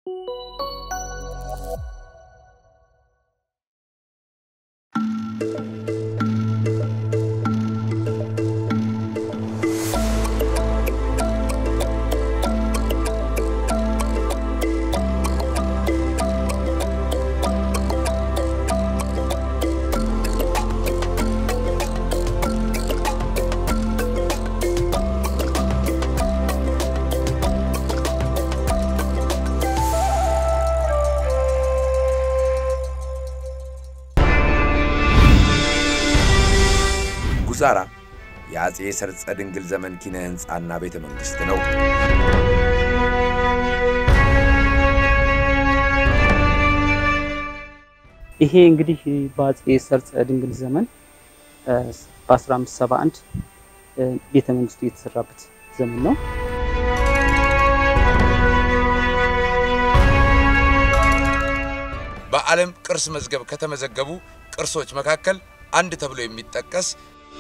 ጉዛራ የአጼ ሰርጸ ድንግል ዘመን ኪነ ህንጻና ቤተ መንግስት ነው። ይሄ እንግዲህ በአጼ ሰርጸ ድንግል ዘመን በ1571 ቤተ መንግስቱ የተሰራበት ዘመን ነው። በዓለም ቅርስ መዝገብ ከተመዘገቡ ቅርሶች መካከል አንድ ተብሎ የሚጠቀስ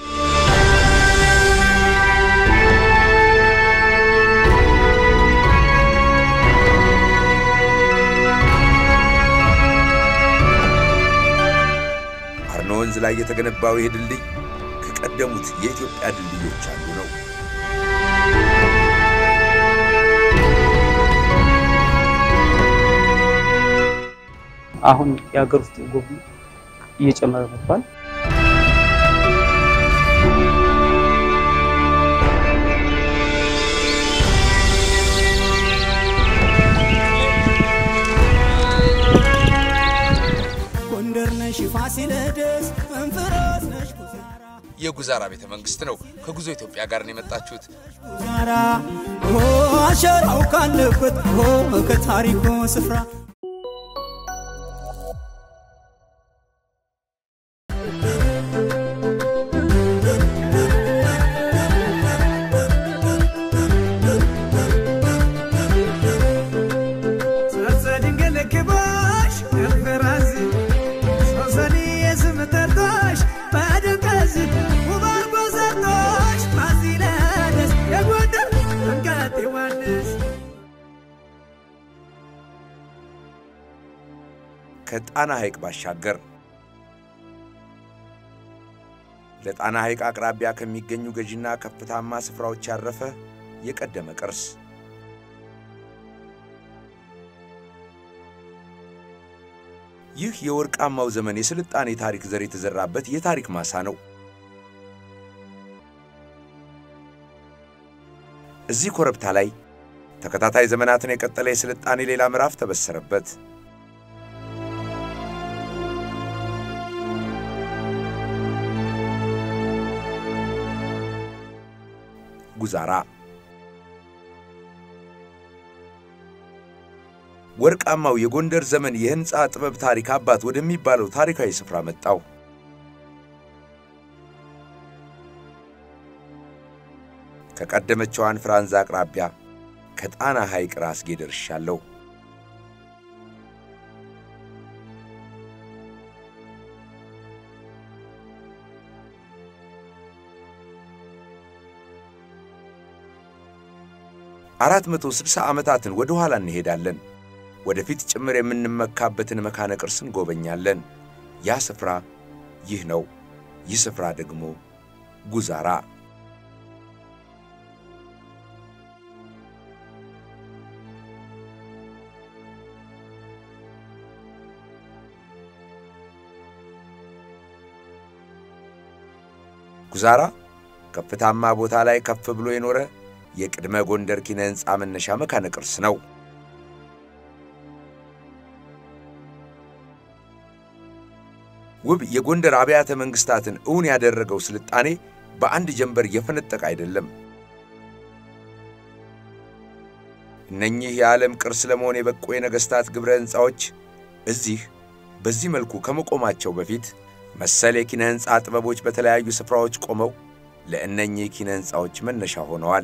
አርኖንዝ ላይ የተገነባው ይህ ድልድይ ከቀደሙት የኢትዮጵያ ድልድዮች አንዱ ነው። አሁን የሀገር ውስጥ ጎብኚ እየጨመረ መጥቷል። የጉዛራ ቤተ መንግስት ነው። ከጉዞ ኢትዮጵያ ጋር ነው የመጣችሁት። ጉዛራ አሸራው ካለበት ከታሪኩ ስፍራ ከጣና ሐይቅ ባሻገር ለጣና ሐይቅ አቅራቢያ ከሚገኙ ገጂና ከፍታማ ስፍራዎች ያረፈ የቀደመ ቅርስ ይህ የወርቃማው ዘመን የስልጣኔ ታሪክ ዘር የተዘራበት የታሪክ ማሳ ነው። እዚህ ኮረብታ ላይ ተከታታይ ዘመናትን የቀጠለ የስልጣኔ ሌላ ምዕራፍ ተበሰረበት። ጉዛራ ወርቃማው የጎንደር ዘመን የህንጻ ጥበብ ታሪክ አባት ወደሚባለው ታሪካዊ ስፍራ መጣው። ከቀደመችው አንፍራንዝ አቅራቢያ ከጣና ሐይቅ ራስጌ ደርሻለሁ። አራት 160 ዓመታትን ወደ ኋላ እንሄዳለን። ወደፊት ጭምር የምንመካበትን መካነ ቅርስን ጎበኛለን። ያ ስፍራ ይህ ነው። ይህ ስፍራ ደግሞ ጉዛራ ጉዛራ ከፍታማ ቦታ ላይ ከፍ ብሎ የኖረ የቅድመ ጎንደር ኪነ ህንጻ መነሻ መካነ ቅርስ ነው። ውብ የጎንደር አብያተ መንግስታትን እውን ያደረገው ስልጣኔ በአንድ ጀንበር የፈነጠቀ አይደለም። እነኚህ የዓለም ቅርስ ለመሆን የበቁ የነገስታት ግብረ ህንጻዎች እዚህ በዚህ መልኩ ከመቆማቸው በፊት መሰል የኪነ ህንጻ ጥበቦች በተለያዩ ስፍራዎች ቆመው ለእነኚህ ኪነ ህንጻዎች መነሻ ሆነዋል።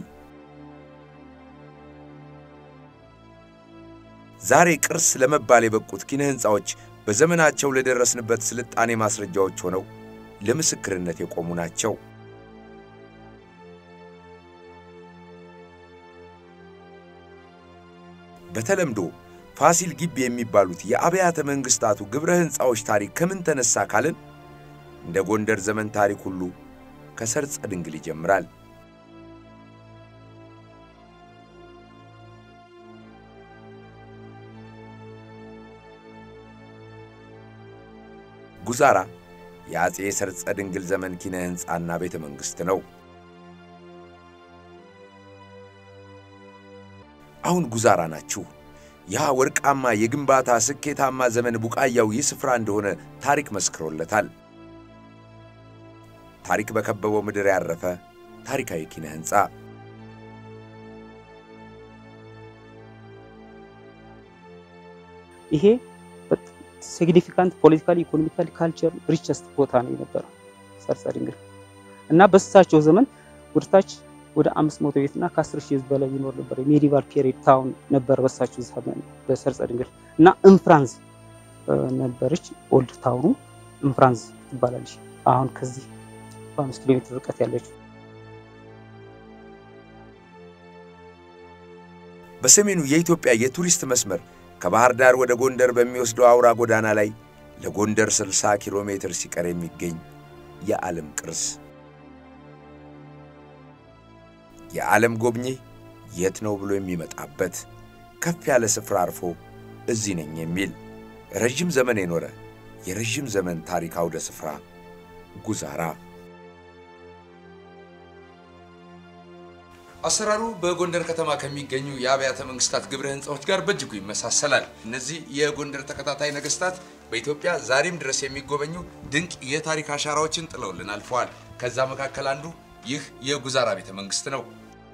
ዛሬ ቅርስ ለመባል የበቁት ኪነ ህንጻዎች በዘመናቸው ለደረስንበት ስልጣኔ ማስረጃዎች ሆነው ለምስክርነት የቆሙ ናቸው። በተለምዶ ፋሲል ግቢ የሚባሉት የአብያተ መንግስታቱ ግብረ ህንጻዎች ታሪክ ከምን ተነሳ ካልን እንደ ጎንደር ዘመን ታሪክ ሁሉ ከሰርጸ ድንግል ይጀምራል። ጉዛራ የአጼ ሰርጸ ድንግል ዘመን ኪነ ህንጻና ቤተ መንግስት ነው። አሁን ጉዛራ ናችሁ። ያ ወርቃማ የግንባታ ስኬታማ ዘመን ቡቃያው ይስፍራ እንደሆነ ታሪክ መስክሮለታል። ታሪክ በከበበው ምድር ያረፈ ታሪካዊ ኪነ ህንጻ ይሄ significant political economical culture richest ቦታ ነው የነበረው ሰርጸ ድንግል እና በሳቸው ዘመን ወደታች ወደ 500 ቤትና ከ10,000 ህዝብ በላይ ይኖር ነበር። ሜዲቫል ፔሪድ ታውን ነበር በሳቸው ዘመን በሰርጸ ድንግል እና እንፍራንስ ነበርች ኦልድ ታውኑ እንፍራንስ ትባላለች። አሁን ከዚህ 5 ኪሎ ሜትር ርቀት ያለችው በሰሜኑ የኢትዮጵያ የቱሪስት መስመር ከባህር ዳር ወደ ጎንደር በሚወስደው አውራ ጎዳና ላይ ለጎንደር 60 ኪሎ ሜትር ሲቀር የሚገኝ የዓለም ቅርስ የዓለም ጎብኚ የት ነው ብሎ የሚመጣበት ከፍ ያለ ስፍራ አርፎ እዚህ ነኝ የሚል ረጅም ዘመን የኖረ የረጅም ዘመን ታሪክ አውደ ስፍራ ጉዛራ አሰራሩ በጎንደር ከተማ ከሚገኙ የአብያተ መንግስታት ግብረ ህንጻዎች ጋር በእጅጉ ይመሳሰላል። እነዚህ የጎንደር ተከታታይ ነገስታት በኢትዮጵያ ዛሬም ድረስ የሚጎበኙ ድንቅ የታሪክ አሻራዎችን ጥለውልን አልፈዋል። ከዛ መካከል አንዱ ይህ የጉዛራ ቤተ መንግስት ነው።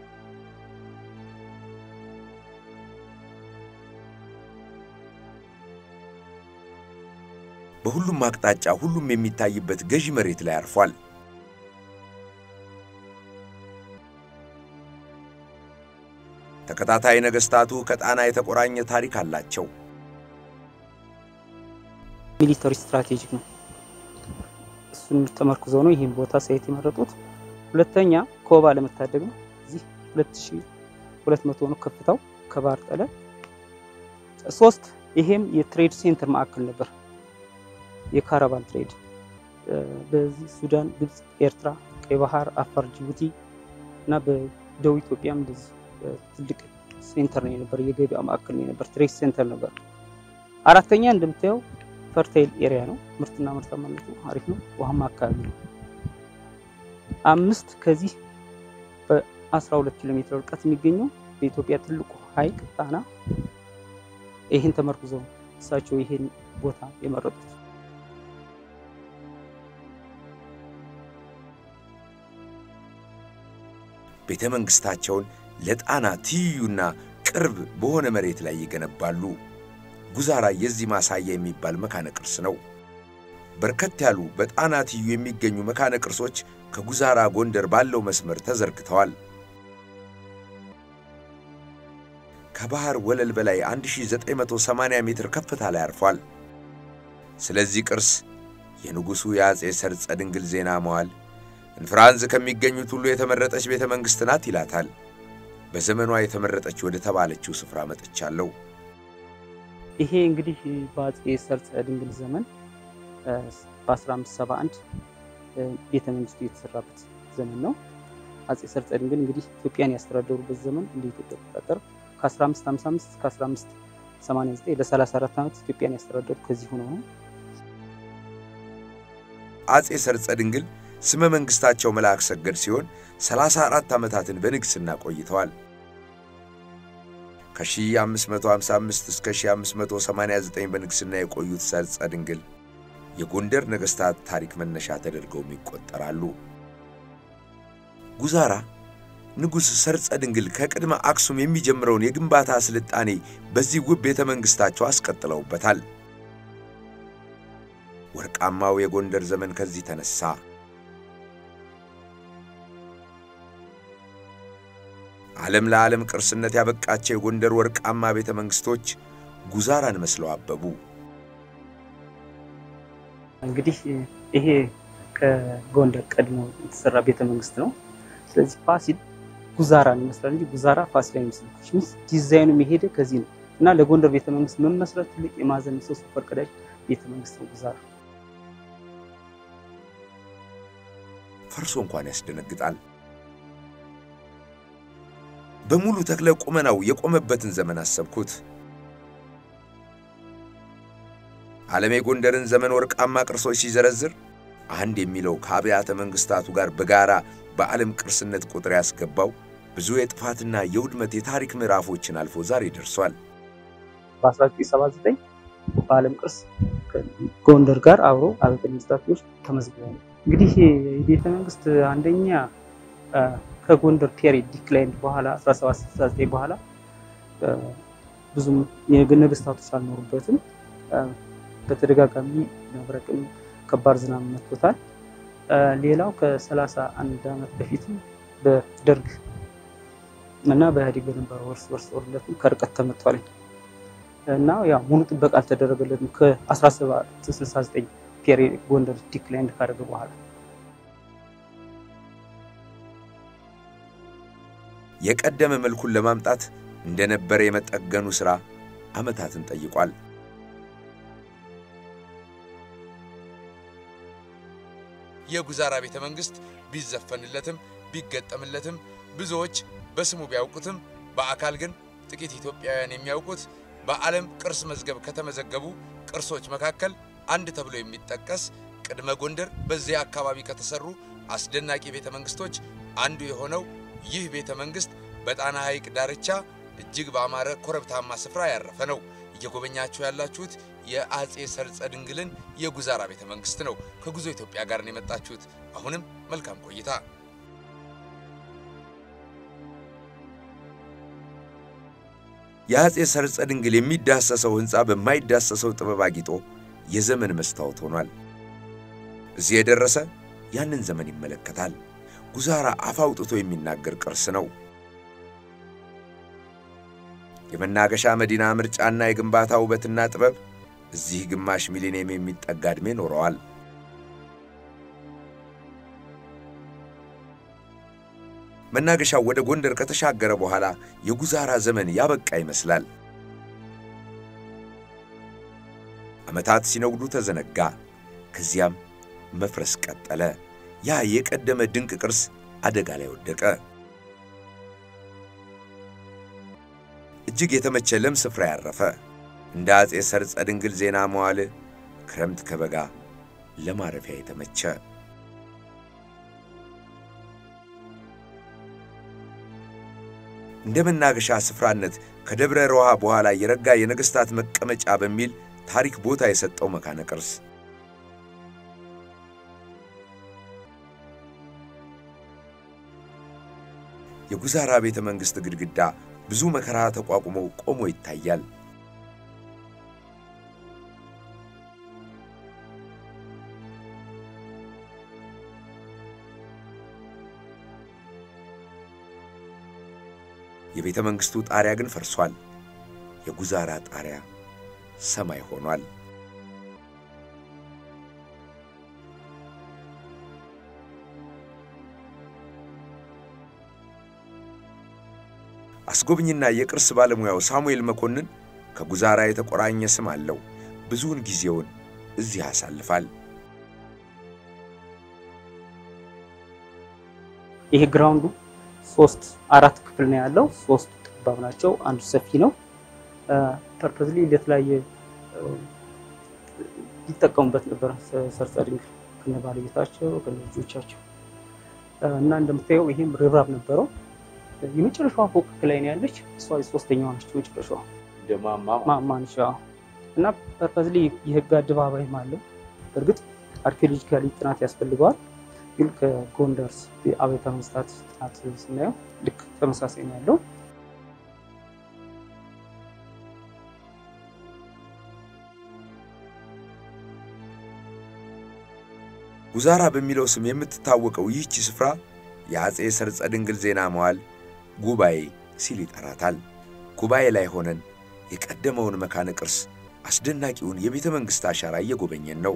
በሁሉም አቅጣጫ ሁሉም የሚታይበት ገዢ መሬት ላይ አርፏል። ተከታታይ ነገስታቱ ከጣና የተቆራኘ ታሪክ አላቸው። ሚሊተሪ ስትራቴጂክ ነው። እሱን ተመርኩዘው ነው ይሄን ቦታ ሳይት የመረጡት። ሁለተኛ ኮባ ለመታደግ ነው። እዚህ 2200 ነው ከፍታው ከባህር ጠለል። 3 ይሄም የትሬድ ሴንተር ማዕከል ነበር። የካራቫን ትሬድ በዚህ ሱዳን፣ ግብጽ፣ ኤርትራ፣ ቀይ ባህር፣ አፋር፣ ጅቡቲ እና በደቡብ ኢትዮጵያም እንደዚህ ትልቅ ሴንተር ነው የነበር። የገበያ ማዕከል ነው የነበር። ትሬድ ሴንተር ነበር። አራተኛ እንደምታየው ፈርታይል ኤሪያ ነው። ምርትና ምርታማነቱ አሪፍ ነው። ውሃማ አካባቢ ነው። 5 ከዚህ በ12 ኪሎ ሜትር ርቀት የሚገኘው በኢትዮጵያ ትልቁ ሐይቅ ጣና። ይሄን ተመርኩዘው እሳቸው ይሄን ቦታ የመረጡት። ቤተ መንግስታቸውን ለጣና ትይዩና ቅርብ በሆነ መሬት ላይ ይገነባሉ። ጉዛራ የዚህ ማሳያ የሚባል መካነ ቅርስ ነው። በርከት ያሉ በጣና ትይዩ የሚገኙ መካነ ቅርሶች ከጉዛራ ጎንደር ባለው መስመር ተዘርግተዋል። ከባህር ወለል በላይ 1980 ሜትር ከፍታ ላይ አርፏል። ስለዚህ ቅርስ የንጉሱ የአጼ ሰርጸ ድንግል ዜና መዋል እንፍራንስ ከሚገኙት ሁሉ የተመረጠች ቤተ መንግስት ናት ይላታል። በዘመኗ የተመረጠች ወደ ተባለችው ስፍራ መጥቻለሁ። ይሄ እንግዲህ በአጼ ሰርጸ ድንግል ዘመን በ1571 ቤተ መንግስቱ የተሰራበት ዘመን ነው። አጼ ሰርጸ ድንግል እንግዲህ ኢትዮጵያን ያስተዳደሩበት ዘመን እንደ ኢትዮጵያ አቆጣጠር ከ1555 እስከ 1589 ለ34 ዓመት ኢትዮጵያን ያስተዳደሩ ከዚህ ሆነው ነው። አጼ ሰርጸ ድንግል ስመ መንግስታቸው መልአክ ሰገድ ሲሆን 34 ዓመታትን በንግስና ቆይተዋል። ከ1555 እስከ 1589 በንግስና የቆዩት ሰርጸ ድንግል የጎንደር ነገስታት ታሪክ መነሻ ተደርገው ይቆጠራሉ። ጉዛራ ንጉስ ሰርጸ ድንግል ከቅድመ አክሱም የሚጀምረውን የግንባታ ስልጣኔ በዚህ ውብ ቤተ መንግስታቸው አስቀጥለውበታል። ወርቃማው የጎንደር ዘመን ከዚህ ተነሳ። ዓለም ለዓለም ቅርስነት ያበቃቸው የጎንደር ወርቃማ ቤተ መንግስቶች ጉዛራን መስለው አበቡ። እንግዲህ ይሄ ከጎንደር ቀድሞ የተሰራ ቤተ መንግስት ነው። ስለዚህ ፋሲል ጉዛራን ይመስላል እንጂ ጉዛራ ፋሲል አይመስልም። ዲዛይኑ የሚሄደ ከዚህ ነው። እና ለጎንደር ቤተመንግስት መመስረት ትልቅ የማዕዘን ምሰሶ ፈርቀዳጅ ቤተመንግስት ነው ጉዛራ። ፈርሶ እንኳን ያስደነግጣል። በሙሉ ተክለ ቁመናው የቆመበትን ዘመን አሰብኩት። ዓለም የጎንደርን ዘመን ወርቃማ ቅርሶች ሲዘረዝር አንድ የሚለው ከአብያተ መንግስታቱ ጋር በጋራ በዓለም ቅርስነት ቁጥር ያስገባው ብዙ የጥፋትና የውድመት የታሪክ ምዕራፎችን አልፎ ዛሬ ደርሷል። በ1979 በዓለም ቅርስ ጎንደር ጋር አብሮ አብያተ መንግስታቶች ተመዝግበዋል። እንግዲህ የቤተ መንግስት አንደኛ ከጎንደር ፔሪድ ዲክላይን በኋላ 1769 በኋላ ብዙም የነገስታቶች አልኖሩበትም። በተደጋጋሚ መብረቅም ከባድ ዝናብ መጥቶታል። ሌላው ከ31 ዓመት በፊት በደርግ እና በኢህአዴግ በነበረው ወርስ ጦርነት ከርቀት ተመቷል እና ያው ሙሉ ጥበቃ አልተደረገለትም ከ1769 ፔሪድ ጎንደር ዲክላይን ካደረገ በኋላ። የቀደመ መልኩን ለማምጣት እንደነበረ የመጠገኑ ሥራ ዓመታትን ጠይቋል። የጉዛራ ቤተ መንግስት ቢዘፈንለትም ቢገጠምለትም ብዙዎች በስሙ ቢያውቁትም በአካል ግን ጥቂት ኢትዮጵያውያን የሚያውቁት በዓለም ቅርስ መዝገብ ከተመዘገቡ ቅርሶች መካከል አንድ ተብሎ የሚጠቀስ ቅድመ ጎንደር በዚያ አካባቢ ከተሰሩ አስደናቂ ቤተ መንግስቶች አንዱ የሆነው ይህ ቤተ መንግስት በጣና ሐይቅ ዳርቻ እጅግ በአማረ ኮረብታማ ስፍራ ያረፈ ነው። እየጎበኛችሁ ያላችሁት የአጼ ሰርጸ ድንግልን የጉዛራ ቤተ መንግስት ነው። ከጉዞ ኢትዮጵያ ጋር ነው የመጣችሁት። አሁንም መልካም ቆይታ። የአጼ ሰርጸ ድንግል የሚዳሰሰው ህንጻ በማይዳሰሰው ጥበብ አጊጦ የዘመን መስታወት ሆኗል። እዚህ የደረሰ ያንን ዘመን ይመለከታል። ጉዛራ አፋውጥቶ የሚናገር ቅርስ ነው። የመናገሻ መዲና ምርጫና የግንባታ ውበትና ጥበብ እዚህ ግማሽ ሚሊኒየም የሚጠጋ ዕድሜ ኖረዋል። መናገሻው ወደ ጎንደር ከተሻገረ በኋላ የጉዛራ ዘመን ያበቃ ይመስላል። ዓመታት ሲነጉዱ ተዘነጋ። ከዚያም መፍረስ ቀጠለ። ያ የቀደመ ድንቅ ቅርስ አደጋ ላይ ወደቀ። እጅግ የተመቸ ለም ስፍራ ያረፈ እንደ አጼ ሰርጸ ድንግል ዜና መዋዕል ክረምት ከበጋ ለማረፊያ የተመቸ እንደ መናገሻ ስፍራነት ከደብረ ሮሃ በኋላ የረጋ የነገስታት መቀመጫ በሚል ታሪክ ቦታ የሰጠው መካነ ቅርስ የጉዛራ ቤተ መንግስት ግድግዳ ብዙ መከራ ተቋቁሞ ቆሞ ይታያል። የቤተ መንግስቱ ጣሪያ ግን ፈርሷል። የጉዛራ ጣሪያ ሰማይ ሆኗል። አስጎብኝና የቅርስ ባለሙያው ሳሙኤል መኮንን ከጉዛራ የተቆራኘ ስም አለው። ብዙውን ጊዜውን እዚህ ያሳልፋል። ይሄ ግራውንዱ 4 ክፍል ነው ያለው። 3 ጠባብ ናቸው፣ አንዱ ሰፊ ነው። ፐርፐዝሊ ለተለያየ ይጠቀሙበት ነበር ሰርጸ ድንግል ከነባለቤታቸው ከነልጆቻቸው እና እንደምታየው ይሄም ርብራብ ነበረው። የመጨረሻው ፎቅ ላይ ነው ያለች እሷ ሶስተኛው ነች። መጨረሻው ማማ ነች እና ፐርፐዝሊ የህግ አደባባይም አለው። በእርግጥ አርኪኦሎጂካሊ ጥናት ያስፈልገዋል፣ ግን ከጎንደር አብያተ መንግስታት ጥናት ስናየው ልክ ተመሳሳይ ነው ያለው። ጉዛራ በሚለው ስም የምትታወቀው ይህች ስፍራ የአጼ ሰርጸ ድንግል ዜና መዋዕል ጉባኤ ሲል ይጠራታል። ጉባኤ ላይ ሆነን የቀደመውን መካነ ቅርስ አስደናቂውን የቤተ መንግስት አሻራ እየጎበኘን ነው።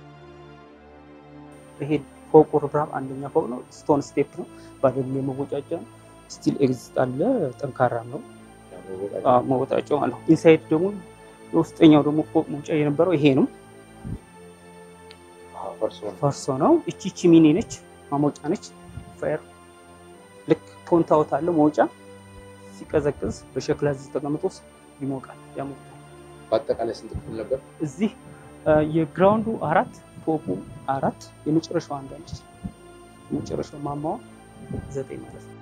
ይሄ ፎቁ ርብራብ አንደኛ ፎቅ ነው። ስቶን ስቴፕ ነው። ባለል የመወጫጫ ስቲል ኤግዚስት አለ። ጠንካራ ነው። መውጣጫው ማለት ነው። ኢንሳይድ ደግሞ የውስጠኛው ደግሞ ፎቅ መውጫ የነበረው ይሄ ነው። ፈርሶ ነው። እቺ ሚኒ ነች፣ ማሞጫ ነች። ፋየር ልክ ፖንታውት አለ መውጫ ሲቀዘቅዝ በሸክላ እዚህ ተቀምጦ ይሞቃል፣ ያሞቃል። በአጠቃላይ ስንት ክፍል ነበር? እዚህ የግራውንዱ 4 ፎቁ 4 የመጨረሻው አንድ ነች። የመጨረሻው ማማዋ 9 ማለት ነው።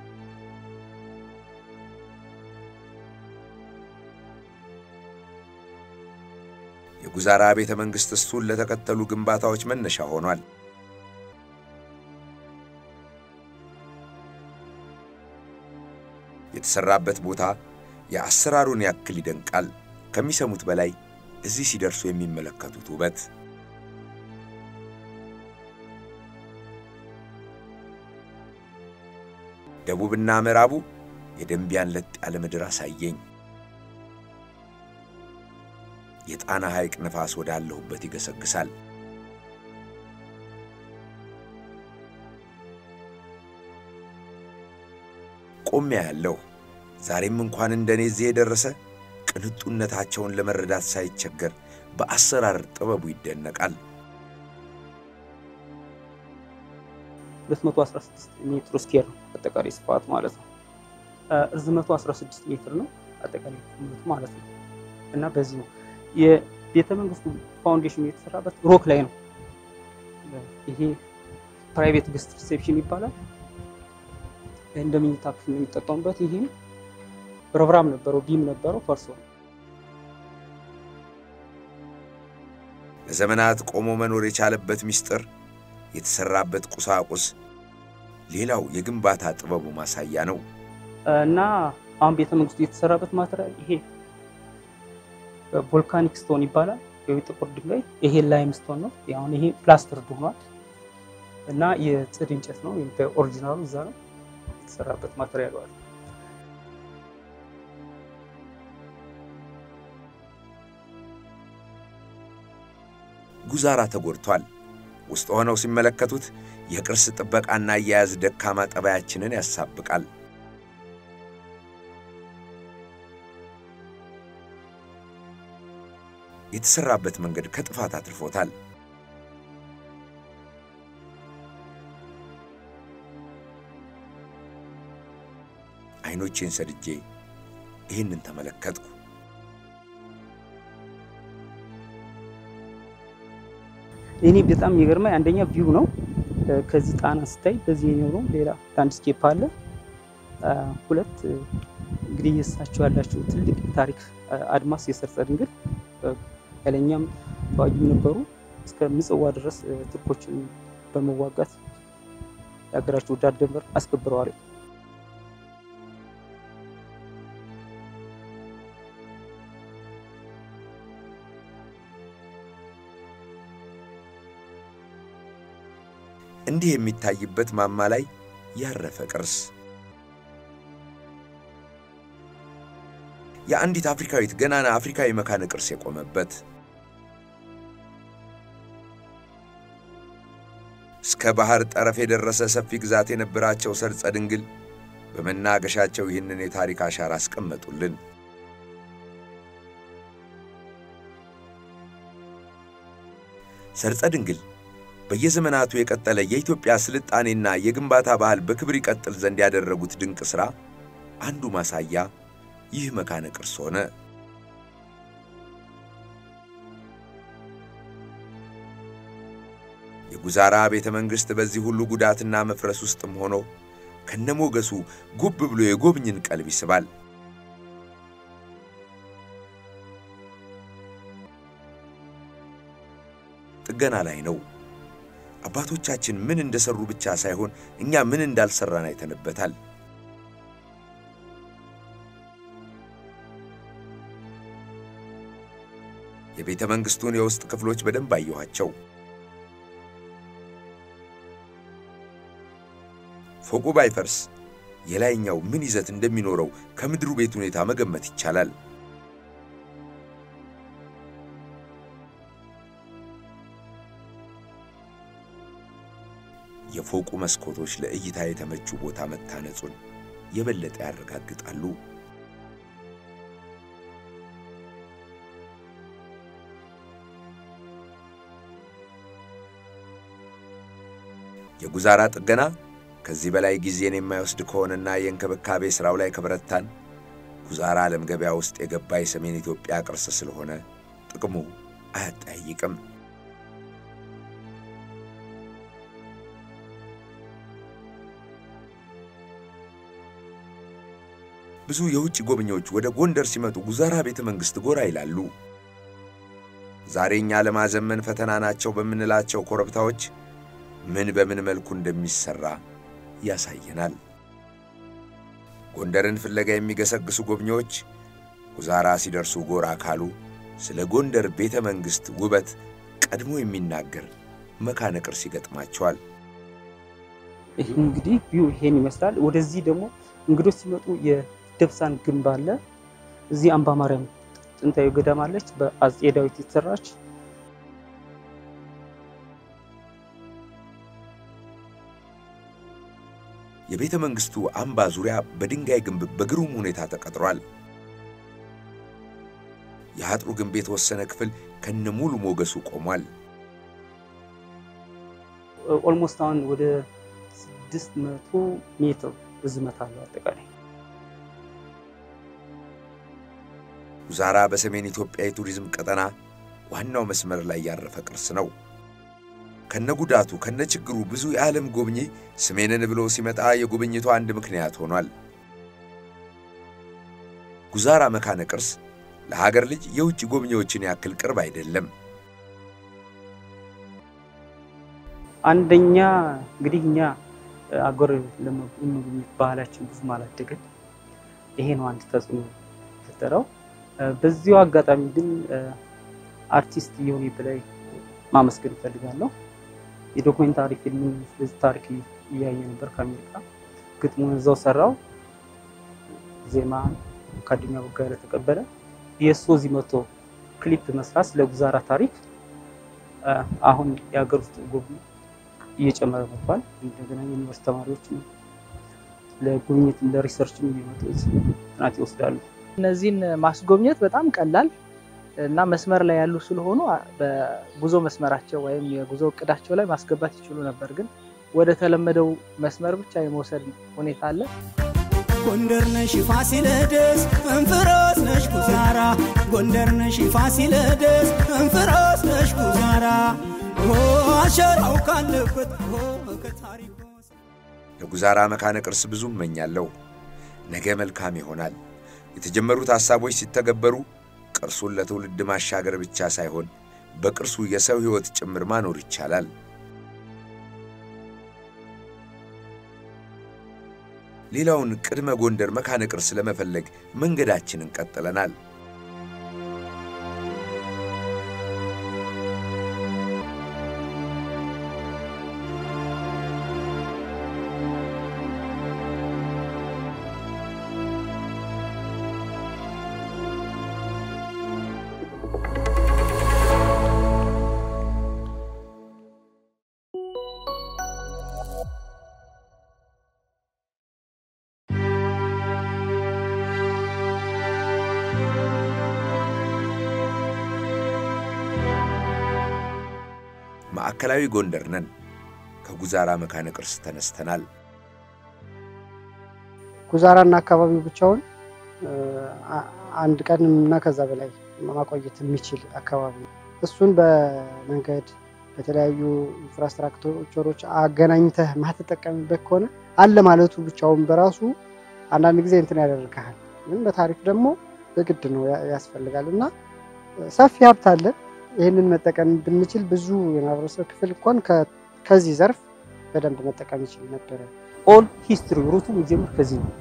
የጉዛራ ቤተ መንግስት እሱን ለተከተሉ ግንባታዎች መነሻ ሆኗል። የተሰራበት ቦታ የአሰራሩን ያክል ይደንቃል። ከሚሰሙት በላይ እዚህ ሲደርሱ የሚመለከቱት ውበት ደቡብና ምዕራቡ የደንቢያን ለጥ ያለ ምድር አሳየኝ። የጣና ሐይቅ ነፋስ ወዳለሁበት ይገሰግሳል። ቆሜ ያለው ዛሬም እንኳን እንደኔ እዚህ የደረሰ ቅንጡነታቸውን ለመረዳት ሳይቸገር በአሰራር ጥበቡ ይደነቃል። 216 ሜትር ስኩዌር አጠቃላይ ስፋት ማለት ነው። ርዝመቱ 16 ሜትር ነው አጠቃላይ ቁመቱ ማለት ነው። እና በዚህ ነው የቤተ መንግስቱ ፋውንዴሽን የተሰራበት ሮክ ላይ ነው። ይሄ ፕራይቬት ገስት ሪሴፕሽን ይባላል። እንደምኝታ ክፍል የሚጠቀሙበት ይሄ ፕሮግራም ነበረው፣ ቢም ነበረው፣ ፈርሶ ለዘመናት ቆሞ መኖር የቻለበት ሚስጥር የተሰራበት ቁሳቁስ ሌላው የግንባታ ጥበቡ ማሳያ ነው። እና አሁን ቤተ መንግስቱ የተሰራበት ማቴሪያል ይሄ ቮልካኒክ ስቶን ይባላል። የጥቁር ድንጋይ ይሄ ላይም ስቶን ነው። ያው ይሄ ፕላስተር ሆኗል እና የጽድ እንጨት ነው። ኦሪጂናሉ እዛ ነው የተሰራበት ማቴሪያል አለ። ጉዛራ ተጎድቷል። ውስጥ ሆነው ሲመለከቱት የቅርስ ጥበቃና አያያዝ ደካማ ጠባያችንን ያሳብቃል። የተሰራበት መንገድ ከጥፋት አትርፎታል። አይኖቼን ሰድጄ ይህንን ተመለከትኩ። እኔ በጣም የሚገርመኝ አንደኛ ቪው ነው። ከዚህ ጣና ስታይ በዚህ ነው ሌላ ላንድስኬፕ አለ። ሁለት እንግዲህ የሳቸው ያላቸው ትልቅ ታሪክ አድማስ የሰርጸ ድንግል ያለኛም ተዋጊ ነበሩ። እስከ ምጽዋ ድረስ ቱርኮችን በመዋጋት ያገራቸው ዳር ድንበር አስከብረዋል። እንዲህ የሚታይበት ማማ ላይ ያረፈ ቅርስ የአንዲት አፍሪካዊት ገናና አፍሪካዊ መካነ ቅርስ የቆመበት እስከ ባህር ጠረፍ የደረሰ ሰፊ ግዛት የነበራቸው ሰርጸ ድንግል በመናገሻቸው ይህንን የታሪክ አሻራ አስቀመጡልን። ሰርጸ ድንግል በየዘመናቱ የቀጠለ የኢትዮጵያ ስልጣኔና የግንባታ ባህል በክብር ይቀጥል ዘንድ ያደረጉት ድንቅ ሥራ አንዱ ማሳያ ይህ መካነ ቅርስ ሆነ። የጉዛራ ቤተ መንግሥት በዚህ ሁሉ ጉዳትና መፍረስ ውስጥም ሆኖ ከነሞገሱ ጉብ ብሎ የጎብኝን ቀልብ ይስባል። ጥገና ላይ ነው። አባቶቻችን ምን እንደሰሩ ብቻ ሳይሆን እኛ ምን እንዳልሰራን አይተንበታል። የቤተ መንግሥቱን የውስጥ ክፍሎች በደንብ አየኋቸው። ፎቁ ባይፈርስ የላይኛው ምን ይዘት እንደሚኖረው ከምድሩ ቤት ሁኔታ መገመት ይቻላል። የፎቁ መስኮቶች ለእይታ የተመቹ ቦታ መታነጹን የበለጠ ያረጋግጣሉ። የጉዛራ ጥገና ከዚህ በላይ ጊዜን የማይወስድ ከሆነና የእንክብካቤ ሥራው ላይ ከበረታን ጉዛራ ዓለም ገበያ ውስጥ የገባ የሰሜን ኢትዮጵያ ቅርስ ስለሆነ ጥቅሙ አያጠያይቅም። ብዙ የውጭ ጎብኚዎች ወደ ጎንደር ሲመጡ ጉዛራ ቤተ መንግሥት ጎራ ይላሉ። ዛሬኛ ለማዘመን ፈተና ናቸው በምንላቸው ኮረብታዎች ምን በምን መልኩ እንደሚሰራ ያሳየናል። ጎንደርን ፍለጋ የሚገሰግሱ ጎብኚዎች ጉዛራ ሲደርሱ ጎራ ካሉ ስለ ጎንደር ቤተ መንግሥት ውበት ቀድሞ የሚናገር መካነ ቅርስ ይገጥማቸዋል። ይሄ እንግዲህ ቪው ይሄን ይመስላል። ወደዚህ ደግሞ እንግዶች ሲመጡ የደብሳን ግንብ አለ። እዚህ አምባ ማርያም ጥንታዊ ገዳም አለች በአፄ ዳዊት የተሰራች። የቤተ መንግሥቱ አምባ ዙሪያ በድንጋይ ግንብ በግሩም ሁኔታ ተቀጥሯል። የአጥሩ ግንብ የተወሰነ ክፍል ከነሙሉ ሞገሱ ቆሟል። ኦልሞስት አሁን ወደ 600 ሜትር ርዝመት አለው አጠቃላይ። ጉዛራ በሰሜን ኢትዮጵያ የቱሪዝም ቀጠና ዋናው መስመር ላይ ያረፈ ቅርስ ነው። ከነጉዳቱ ከነችግሩ ብዙ የዓለም ጎብኚ ሰሜንን ብሎ ሲመጣ የጉብኝቱ አንድ ምክንያት ሆኗል። ጉዛራ መካነ ቅርስ ለሀገር ልጅ የውጭ ጎብኚዎችን ያክል ቅርብ አይደለም። አንደኛ እንግዲህ እኛ አገር ለመጎብኘት ባህላችን ብዙ አላደገም። ይሄ ነው አንድ ተጽዕኖ የፈጠረው። በዚሁ አጋጣሚ ግን አርቲስት ዮኒ በላይ ማመስገን እፈልጋለሁ። የዶክመንታሪ ፊልም ስለዚህ ታሪክ እያየ ነበር ከአሜሪካ። ግጥሙን እዛው ሰራው። ዜማ ከአዱኛ ቦጋለ ተቀበለ። የሶዚ መቶ ክሊፕ መስራት ለጉዛራ ታሪክ አሁን የሀገር ውስጥ ጎብኚ እየጨመረ መጥቷል። እንደገና ዩኒቨርሲቲ ተማሪዎች ለጉብኝት ለሪሰርችም እየመጡ ጥናት ይወስዳሉ። እነዚህን ማስጎብኘት በጣም ቀላል እና መስመር ላይ ያሉ ስለሆኑ በጉዞ መስመራቸው ወይም የጉዞ እቅዳቸው ላይ ማስገባት ይችሉ ነበር። ግን ወደ ተለመደው መስመር ብቻ የመውሰድ ሁኔታ አለ። ጎንደር ነሽ ፋሲለደስ እንፍራስ ነሽ ጉዛራ ጎንደር ነሽ ፋሲለደስ እንፍራስ ነሽ ጉዛራ አሸራው ካለበት ከታሪኩ ለጉዛራ መካነ ቅርስ ብዙ እመኛለሁ። ነገ መልካም ይሆናል። የተጀመሩት ሐሳቦች ሲተገበሩ ቅርሱን ለትውልድ ማሻገር ብቻ ሳይሆን በቅርሱ የሰው ሕይወት ጭምር ማኖር ይቻላል። ሌላውን ቅድመ ጎንደር መካነ ቅርስ ለመፈለግ መንገዳችንን ቀጥለናል። ማዕከላዊ ጎንደር ነን። ከጉዛራ መካነ ቅርስ ተነስተናል። ጉዛራና አካባቢው ብቻውን አንድ ቀንና ከዛ በላይ ማቆየት የሚችል አካባቢ እሱን በመንገድ በተለያዩ ኢንፍራስትራክቸሮች አገናኝተህ ማትጠቀምበት ከሆነ አለ ማለቱ ብቻውን በራሱ አንዳንድ ጊዜ እንትን ያደርጋል። ግን በታሪክ ደግሞ በግድ ነው ያስፈልጋልና ሰፊ ሀብት አለ። ይሄንን መጠቀም ብንችል ብዙ የማህበረሰብ ክፍል እንኳን ከዚህ ዘርፍ በደንብ መጠቀም ይችላል ነበር። ኦል ሂስትሪ ሩቱ የሚጀምር ከዚህ ነው።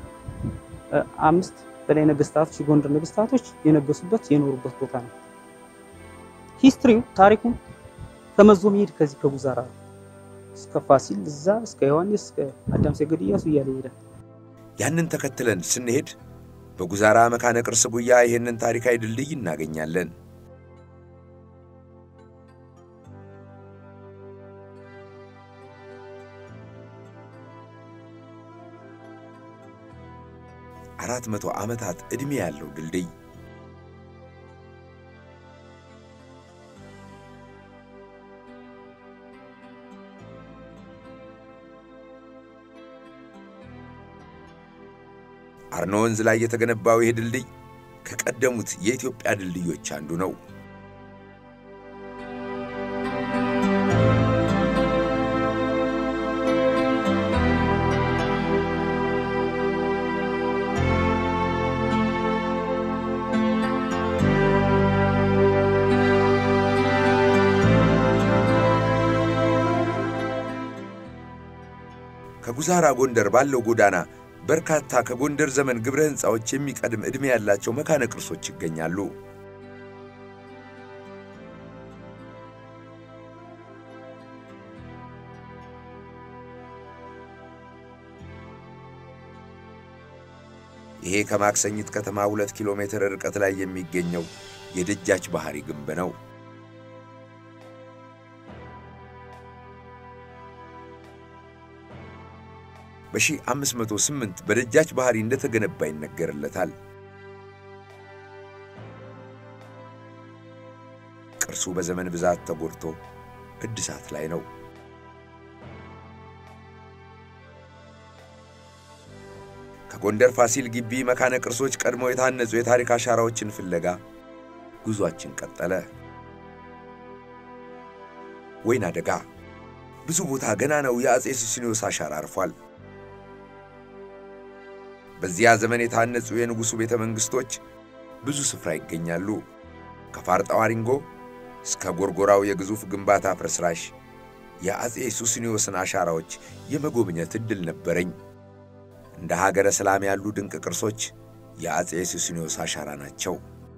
5 በላይ ነገስታቶች የጎንደር ነገስታቶች የነገሱበት የኖሩበት ቦታ ነው። ሂስትሪው ታሪኩን ተመዞ መሄድ ከዚህ ከጉዛራ እስከ ፋሲል እዛ እስከ ዮሐንስ እስከ አዳም ሰገድ ኢያሱ እያለ ይሄዳል። ያንን ተከትለን ስንሄድ በጉዛራ መካነ ቅርስ ጉያ ይሄንን ታሪካዊ ድልድይ እናገኛለን። አራት መቶ ዓመታት ዕድሜ ያለው ድልድይ አርኖ ወንዝ ላይ የተገነባው ይህ ድልድይ ከቀደሙት የኢትዮጵያ ድልድዮች አንዱ ነው። ከጉዛራ ጎንደር ባለው ጎዳና በርካታ ከጎንደር ዘመን ግብረ ሕንጻዎች የሚቀድም ዕድሜ ያላቸው መካነ ቅርሶች ይገኛሉ። ይሄ ከማክሰኝት ከተማ 2 ኪሎ ሜትር ርቀት ላይ የሚገኘው የደጃች ባህሪ ግንብ ነው። በ1508 በደጃች ባህሪ እንደተገነባ ይነገርለታል። ቅርሱ በዘመን ብዛት ተጎድቶ እድሳት ላይ ነው። ከጎንደር ፋሲል ግቢ መካነ ቅርሶች ቀድሞ የታነጹ የታሪክ አሻራዎችን ፍለጋ ጉዟችን ቀጠለ። ወይና ደጋ ብዙ ቦታ ገና ነው የአጼ ሱስንዮስ አሻራ አርፏል። በዚያ ዘመን የታነጹ የንጉሱ ቤተ መንግስቶች ብዙ ስፍራ ይገኛሉ። ከፋርጣው አሪንጎ እስከ ጎርጎራው የግዙፍ ግንባታ ፍርስራሽ የአጼ ሱስንዮስን አሻራዎች የመጎብኘት ዕድል ነበረኝ። እንደ ሀገረ ሰላም ያሉ ድንቅ ቅርሶች የአጼ ሱስንዮስ አሻራ ናቸው።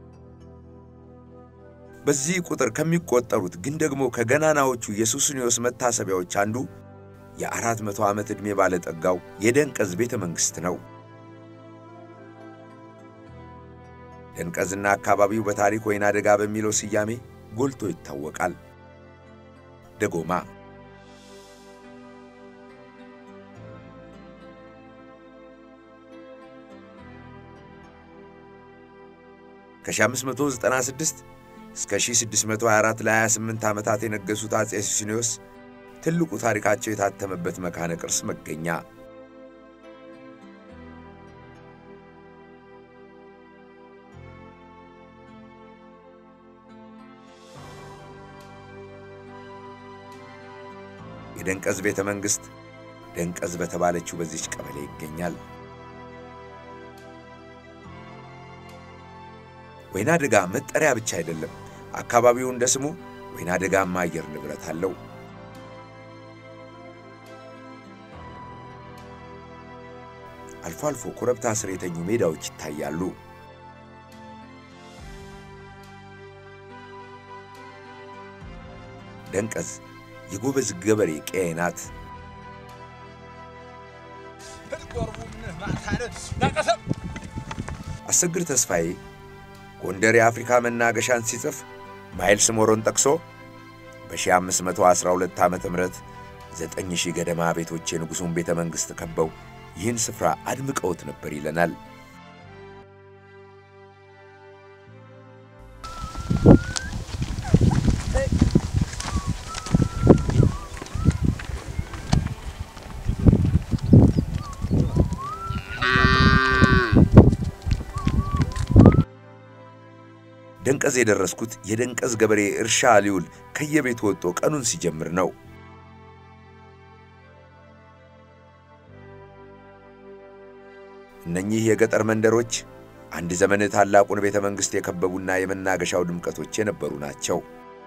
በዚህ ቁጥር ከሚቆጠሩት ግን ደግሞ ከገናናዎቹ የሱስንዮስ መታሰቢያዎች አንዱ የ400 ዓመት ዕድሜ ባለጠጋው የደንቀዝ ቤተ መንግስት ነው። ደንቀዝና አካባቢው በታሪክ ወይና ደጋ በሚለው ስያሜ ጎልቶ ይታወቃል። ደጎማ ከ1596 እስከ 1624 ለ28 ዓመታት የነገሱት አጼ ሱስንዮስ ትልቁ ታሪካቸው የታተመበት መካነ ቅርስ መገኛ። የደንቀዝ ቤተ መንግስት ደንቀዝ በተባለችው በዚች ቀበሌ ይገኛል። ወይና ደጋ መጠሪያ ብቻ አይደለም፣ አካባቢው እንደ ስሙ ወይና ደጋማ አየር ንብረት አለው። አልፎ አልፎ ኮረብታ ስር የተኙ ሜዳዎች ይታያሉ። ደንቀዝ የጎበዝ ገበሬ ቀዬ ናት። አሰግድ ተስፋዬ ጎንደር የአፍሪካ መናገሻን ሲጽፍ ማይልስ ሞሮን ጠቅሶ በ1512 ዓመተ ምህረት 9000 ገደማ ቤቶች የንጉሱን ቤተ መንግስት ከበው ይህን ስፍራ አድምቀውት ነበር ይለናል። ደንቀዝ የደረስኩት የደንቀዝ ገበሬ እርሻ ሊውል ከየቤቱ ወጥቶ ቀኑን ሲጀምር ነው። እነኚህ የገጠር መንደሮች አንድ ዘመን ታላቁን ቤተ መንግስት የከበቡና የመናገሻው ድምቀቶች የነበሩ ናቸው።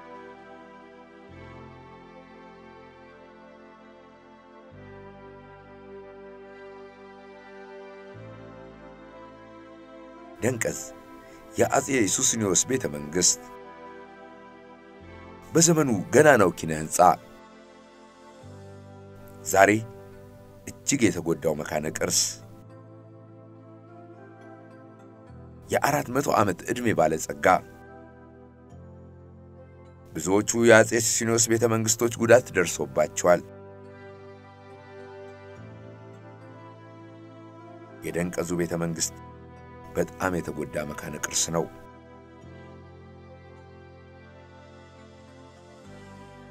ደንቀዝ የአጼ ሱስንዮስ ቤተ መንግስት በዘመኑ ገናናው ኪነ ህንጻ ዛሬ እጅግ የተጎዳው መካነ ቅርስ የ400 ዓመት ዕድሜ ባለጸጋ ብዙዎቹ የአጼ ሱስንዮስ ቤተ መንግስቶች ጉዳት ደርሶባቸዋል። የደንቀዙ ቤተ መንግስት በጣም የተጎዳ መካነ ቅርስ ነው።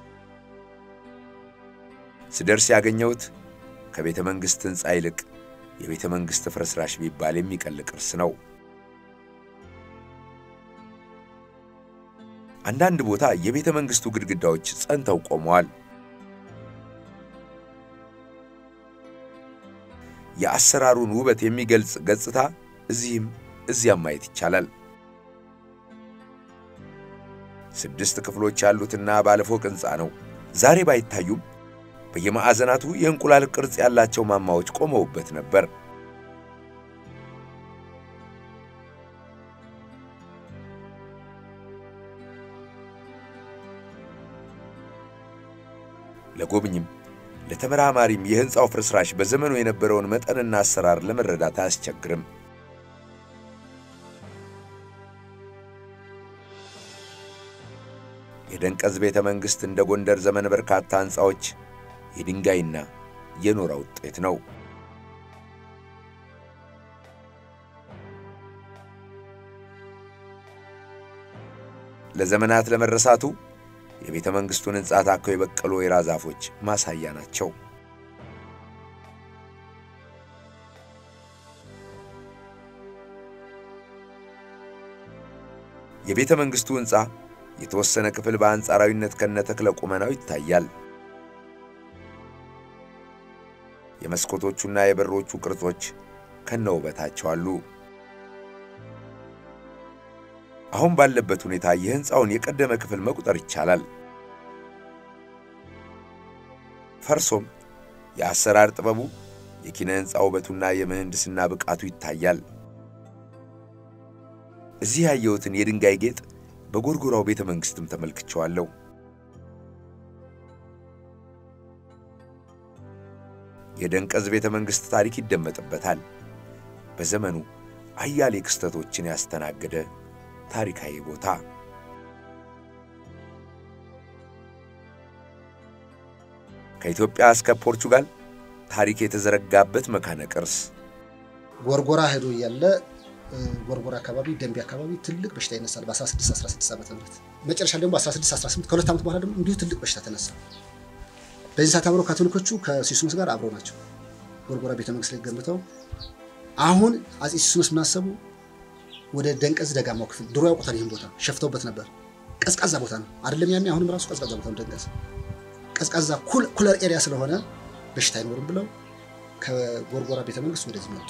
ስደርስ ያገኘሁት ከቤተ መንግስት ህንጻ ይልቅ የቤተ መንግስት ፍርስራሽ ቢባል የሚቀል ቅርስ ነው። አንዳንድ ቦታ የቤተ መንግስቱ ግድግዳዎች ጸንተው ቆመዋል። የአሰራሩን ውበት የሚገልጽ ገጽታ እዚህም እዚያም ማየት ይቻላል። 6 ክፍሎች ያሉትና ባለፎቅ ሕንጻ ነው። ዛሬ ባይታዩም በየማዕዘናቱ የእንቁላል ቅርጽ ያላቸው ማማዎች ቆመውበት ነበር። ለጎብኝም ለተመራማሪም የሕንጻው ፍርስራሽ በዘመኑ የነበረውን መጠንና አሰራር ለመረዳት አያስቸግርም። የደንቀዝ ቤተ መንግስት እንደ ጎንደር ዘመን በርካታ ሕንጻዎች የድንጋይና የኖራ ውጤት ነው። ለዘመናት ለመረሳቱ የቤተ መንግስቱን ሕንጻ ታከው የበቀሉ ወይራ ዛፎች ማሳያ ናቸው። የቤተ መንግስቱ ሕንጻ የተወሰነ ክፍል በአንጻራዊነት ከነተክለ ቁመናው ይታያል። የመስኮቶቹና የበሮቹ ቅርጾች ከነውበታቸው አሉ። አሁን ባለበት ሁኔታ የሕንጻውን የቀደመ ክፍል መቁጠር ይቻላል። ፈርሶም የአሰራር ጥበቡ፣ የኪነ ሕንጻ ውበቱና የምህንድስና ብቃቱ ይታያል። እዚህ ያየሁትን የድንጋይ ጌጥ በጎርጎራው ቤተ መንግስትም ተመልክቼዋለሁ። የደንቀዝ ቤተ መንግስት ታሪክ ይደመጥበታል። በዘመኑ አያሌ ክስተቶችን ያስተናገደ ታሪካዊ ቦታ። ከኢትዮጵያ እስከ ፖርቹጋል ታሪክ የተዘረጋበት መካነ ቅርስ። ጎርጎራ ሄዶ ያለ ጎርጎራ አካባቢ ደንቢ አካባቢ ትልቅ በሽታ ይነሳል በ16 ዓመተ ምህረት መጨረሻ ደግሞ በ16 18 ከሁለት ዓመት በኋላ ደግሞ እንዲሁ ትልቅ በሽታ ተነሳ። በዚህ ሰዓት አብረው ካቶሊኮቹ ከሲሱስ ጋር አብረው ናቸው ጎርጎራ ቤተ መንግስት ላይ ገንብተው። አሁን አጼ ሲሱስ ምናሰቡ ወደ ደንቀዝ ደጋማው ክፍል ድሮ ያውቁታል። ይሄን ቦታ ሸፍተውበት ነበር። ቀዝቃዛ ቦታ ነው አይደለም? ያኔ አሁንም ራሱ ቀዝቃዛ ቦታ ነው ደንቀዝ። ቀዝቃዛ ኩለር ኤሪያ ስለሆነ በሽታ አይኖርም ብለው ከጎርጎራ ቤተ መንግስት ወደዚህ መጡ።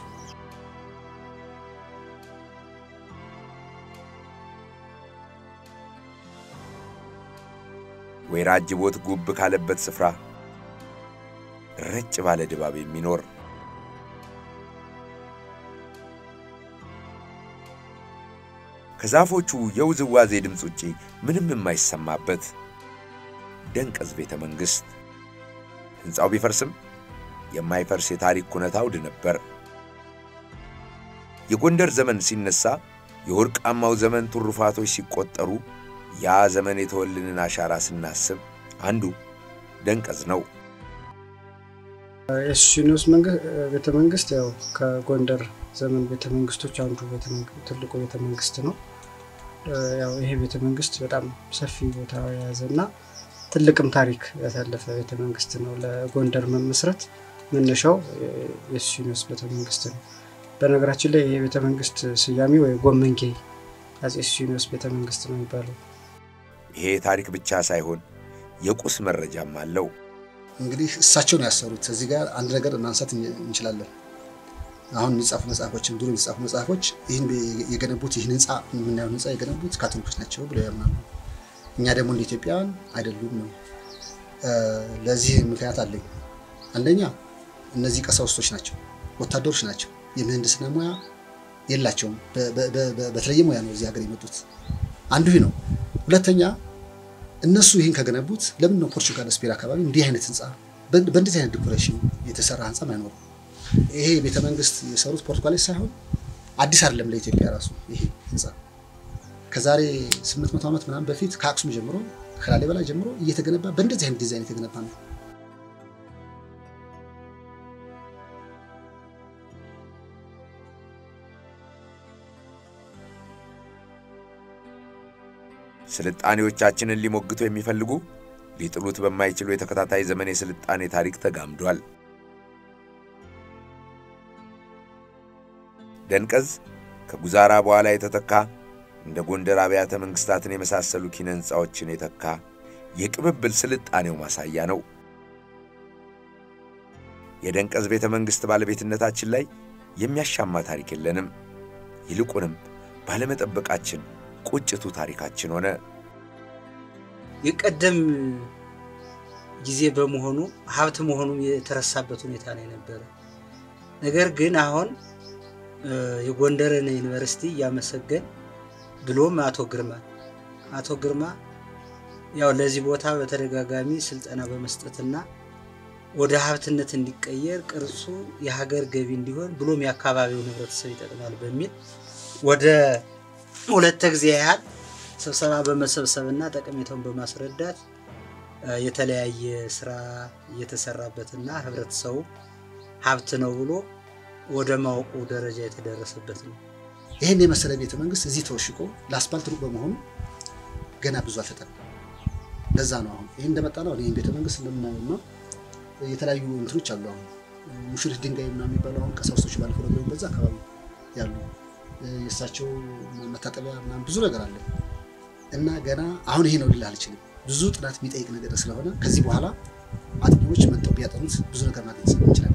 ወይራ ጅቦት ጉብ ካለበት ስፍራ ረጭ ባለ ድባብ የሚኖር ከዛፎቹ የውዝዋዜ ድምጽ ውጪ ምንም የማይሰማበት ደንቀዝ ቤተ መንግስት። ሕንጻው ቢፈርስም የማይፈርስ የታሪክ ኩነት አውድ ነበር። የጎንደር ዘመን ሲነሳ የወርቃማው ዘመን ትሩፋቶች ሲቆጠሩ ያ ዘመን የተወልንን አሻራ ስናስብ አንዱ ደንቀዝ ነው። የሲሱስ ቤተ መንግስት ያው ከጎንደር ዘመን ቤተ መንግስቶች አንዱ ትልቁ ቤተ መንግስት ነው። ያው ይሄ ቤተ መንግስት በጣም ሰፊ ቦታ የያዘና ትልቅም ታሪክ ያሳለፈ ቤተ መንግስት ነው። ለጎንደር መመስረት መነሻው የሲሱስ ቤተ መንግስት ነው። በነገራችን ላይ ይሄ ቤተ መንግስት ስያሜ ወይ ጎመንጌ አጼ ሲሱስ ቤተ መንግስት ነው የሚባለው። ይሄ ታሪክ ብቻ ሳይሆን የቁስ መረጃም አለው። እንግዲህ እሳቸው ነው ያሰሩት። እዚህ ጋር አንድ ነገር ማንሳት እንችላለን። አሁን የሚጻፉ መጽሐፎችን ድሮ የሚጻፉ መጽሐፎች ይህን የገነቡት ይህን ሕንጻ የምናየው ሕንጻ የገነቡት ካቶሊኮች ናቸው ብለው ያምናሉ። እኛ ደግሞ እንደ ኢትዮጵያውያን አይደሉም ነው። ለዚህ ምክንያት አለኝ። አንደኛ እነዚህ ቀሳውስቶች ናቸው፣ ወታደሮች ናቸው። የምህንድስና ሙያ የላቸውም። በተለየ ሙያ ነው እዚህ ሀገር የመጡት። አንዱ ነው። ሁለተኛ እነሱ ይህን ከገነቡት ለምን ነው ፖርቹጋል ስፔን አካባቢ እንዲህ አይነት ሕንጻ በእንደዚህ አይነት ዲኮሬሽን የተሰራ ሕንጻ ማይኖር? ይሄ ቤተ መንግስት የሰሩት ፖርቱጋሎች ሳይሆን አዲስ አይደለም ለኢትዮጵያ ራሱ። ይሄ ሕንጻ ከዛሬ 800 ዓመት ምናምን በፊት ከአክሱም ጀምሮ ከላሊበላ ጀምሮ እየተገነባ በእንደዚህ አይነት ዲዛይን የተገነባ ነው። ስልጣኔዎቻችንን ሊሞግቱ የሚፈልጉ ሊጥሉት በማይችሉ የተከታታይ ዘመን የስልጣኔ ታሪክ ተጋምዷል። ደንቀዝ ከጉዛራ በኋላ የተተካ እንደ ጎንደር አብያተ መንግስታትን የመሳሰሉ ኪነ ህንጻዎችን የተካ የቅብብል ስልጣኔው ማሳያ ነው። የደንቀዝ ቤተ መንግስት ባለቤትነታችን ላይ የሚያሻማ ታሪክ የለንም። ይልቁንም ባለመጠበቃችን ቁጭቱ ታሪካችን ሆነ። የቀደም ጊዜ በመሆኑ ሀብት መሆኑ የተረሳበት ሁኔታ ላይ ነበር። ነገር ግን አሁን የጎንደርን ዩኒቨርሲቲ ያመሰገን ብሎም አቶ ግርማ ያው ለዚህ ቦታ በተደጋጋሚ ስልጠና በመስጠትና ወደ ሀብትነት እንዲቀየር ቅርሱ የሀገር ገቢ እንዲሆን ብሎም የአካባቢው ህብረተሰብ ይጠቅማል በሚል ወደ ሁለት ጊዜ ያህል ስብሰባ በመሰብሰብና ጠቀሜታውን በማስረዳት የተለያየ ስራ እየተሰራበትና ህብረተሰቡ ሀብት ነው ብሎ ወደ ማወቁ ደረጃ የተደረሰበት ነው። ይሄን የመሰለ ቤተ መንግስት እዚህ ተወሽቆ ለአስፋልት ሩቅ በመሆኑ ገና ብዙ አልተጠናም። ለዛ ነው አሁን ይሄን እንደመጣ ነው ይሄን ቤተ መንግስት እንደምናየው የተለያዩ እንትኖች አሉ። አሁን ሙሽሪት ድንጋይ ምናምን የሚባለው አሁን ቀሳውስቶች ባለፈው ነው በዛ አካባቢ ያሉ የሳቸው መታጠቢያ ምናምን ብዙ ነገር አለ እና ገና አሁን ይሄ ነው ልል አልችልም። ብዙ ጥናት የሚጠይቅ ነገር ስለሆነ ከዚህ በኋላ አጥኚዎች መጥተው ቢያጠኑት ብዙ ነገር ማግኘት እንችላለን።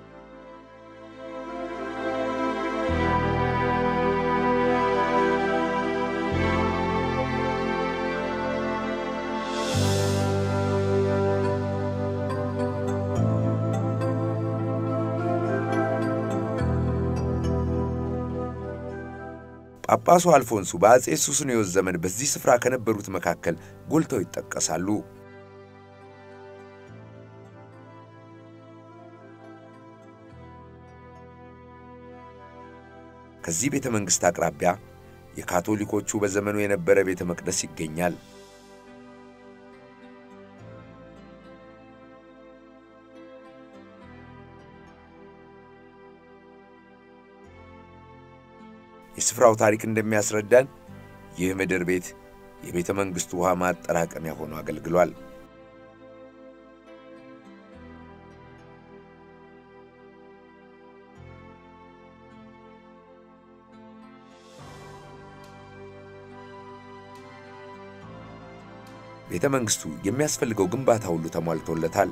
ጳጳሱ አልፎንሱ በአጼ ሱስንዮስ ዘመን በዚህ ስፍራ ከነበሩት መካከል ጎልተው ይጠቀሳሉ። ከዚህ ቤተ መንግስት አቅራቢያ የካቶሊኮቹ በዘመኑ የነበረ ቤተ መቅደስ ይገኛል። የስፍራው ታሪክ እንደሚያስረዳን ይህ ምድር ቤት የቤተ መንግስቱ ውሃ ማጠራቀሚያ ሆኖ አገልግሏል። ቤተ መንግስቱ የሚያስፈልገው ግንባታ ሁሉ ተሟልቶለታል።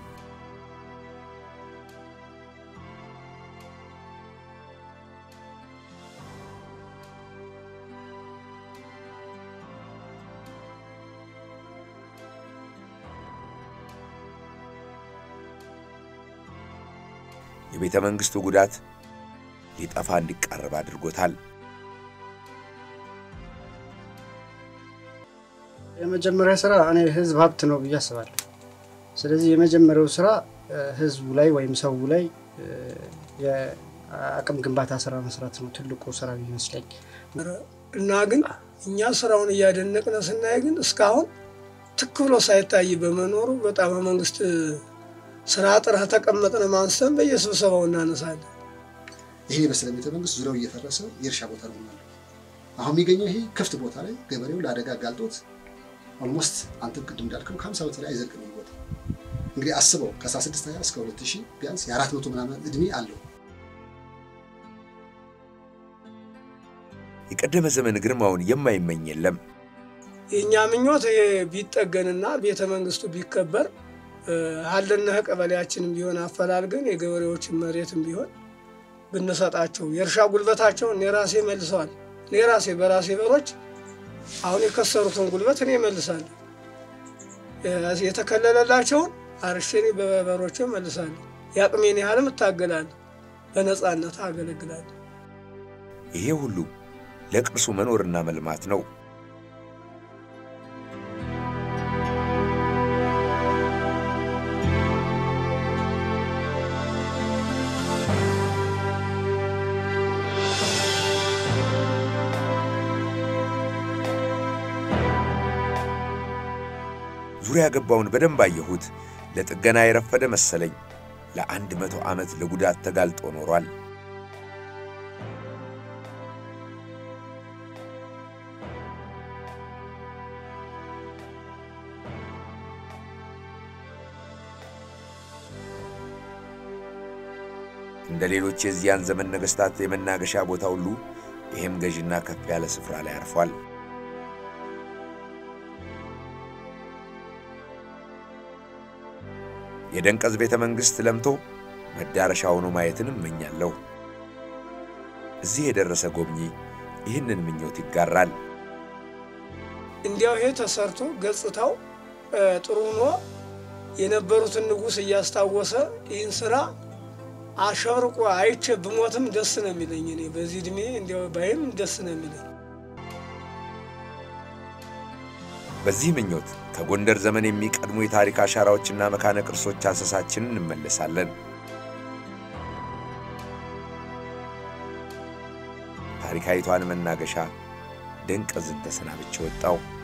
የቤተ መንግስቱ ጉዳት ሊጠፋ እንዲቀርብ አድርጎታል። የመጀመሪያው ስራ እኔ ህዝብ ሀብት ነው ብዬ አስባለሁ። ስለዚህ የመጀመሪያው ስራ ህዝቡ ላይ ወይም ሰው ላይ የአቅም ግንባታ ስራ መስራት ነው ትልቁ ስራ ይመስለኝ። እና ግን እኛ ስራውን እያደነቅን ስናይ ግን እስካሁን ትክክሎ ሳይታይ በመኖሩ በጣም መንግስት ስራ ጥራት ተቀመጠነ ማንሰም በየስብሰባው እናነሳለን። ይሄ በስለ ቤተ መንግስት ዙሪያው እየፈረሰ የእርሻ ቦታ ነው ማለት አሁን የሚገኘው ይሄ ክፍት ቦታ ላይ ገበሬው ለአደጋ ጋልጦት ኦልሞስት አንተ ቅድም እንዳልከው ከ50 ዓመት ላይ አይዘልቅም ቦታ። እንግዲህ አስበው ከ16 እስከ 2000 ቢያንስ የ400 ምናምን እድሜ አለው። የቀደመ ዘመን ግርማውን የማይመኝ የለም። የኛ ምኞት ቢጠገንና ቤተ መንግስቱ ቢከበር አለና ቀበሌያችንም ቢሆን አፈላልገን የገበሬዎችን መሬትም ቢሆን ብንሰጣቸው የእርሻ ጉልበታቸውን የራሴ መልሰዋል። የራሴ በራሴ በሮች አሁን የከሰሩትን ጉልበት እኔ መልሳለሁ። የተከለለላቸውን አርሽኔ በበሮቼ መልሳለሁ። ያቅሜን ያህልም እታገላለሁ። በነጻነት አገለግላለሁ። ይሄ ሁሉ ለቅርሱ መኖርና መልማት ነው። ዙሪያ ገባውን በደንብ አየሁት። ለጥገና የረፈደ መሰለኝ። ለ100 ዓመት ለጉዳት ተጋልጦ ኖሯል። እንደ ሌሎች የዚያን ዘመን ነገስታት የመናገሻ ቦታ ሁሉ ይሄም ገዥና ከፍ ያለ ስፍራ ላይ አርፏል። የደንቀዝ ቤተ መንግስት ለምቶ መዳረሻ ሆኖ ማየትን እመኛለሁ። እዚህ የደረሰ ጎብኚ ይህንን ምኞት ይጋራል። እንዲያው ይሄ ተሰርቶ ገጽታው ጥሩ ሆኖ የነበሩትን ንጉስ እያስታወሰ ይህን ስራ አሸብርቆ አይቼ ብሞትም ደስ ነው የሚለኝ። እኔ በዚህ እድሜ እንዲያው ባይም ደስ ነው የሚለኝ። በዚህ ምኞት ከጎንደር ዘመን የሚቀድሙ የታሪክ አሻራዎችና መካነ ቅርሶች አሰሳችንን እንመለሳለን። ታሪካዊቷን መናገሻ ደንቀዝን ተሰናብቼ ወጣው።